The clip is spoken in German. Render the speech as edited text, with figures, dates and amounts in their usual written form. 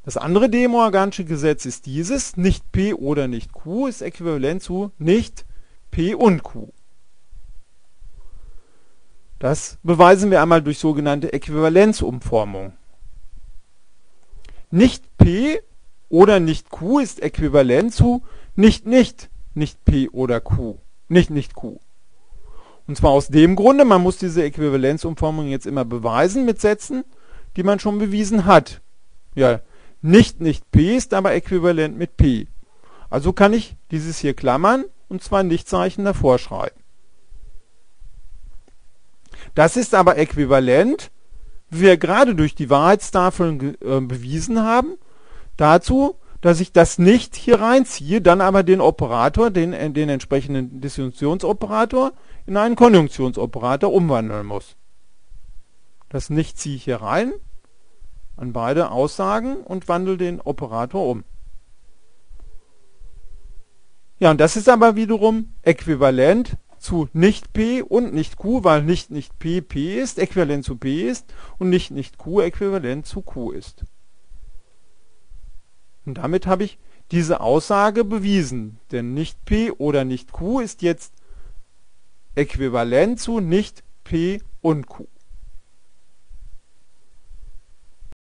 Das andere De-Morganische Gesetz ist dieses: Nicht P oder nicht Q ist äquivalent zu nicht P und Q. Das beweisen wir einmal durch sogenannte Äquivalenzumformung. Nicht P oder nicht Q ist äquivalent zu nicht P oder Q, nicht Q. Und zwar aus dem Grunde, man muss diese Äquivalenzumformung jetzt immer beweisen mit Sätzen, die man schon bewiesen hat. Ja, nicht P ist aber äquivalent mit P. Also kann ich dieses hier klammern und zwar ein Nichtzeichen davor schreiben. Das ist aber äquivalent, wie wir gerade durch die Wahrheitstafeln bewiesen haben, dazu, dass ich das nicht hier reinziehe, dann aber den Operator, den entsprechenden Disjunktionsoperator, in einen Konjunktionsoperator umwandeln muss. Das nicht ziehe ich hier rein an beide Aussagen und wandle den Operator um. Ja, und das ist aber wiederum äquivalent zu nicht P und nicht Q, weil nicht P ist, äquivalent zu P ist und nicht Q äquivalent zu Q ist. Und damit habe ich diese Aussage bewiesen, denn nicht P oder nicht Q ist jetzt äquivalent zu nicht P und Q.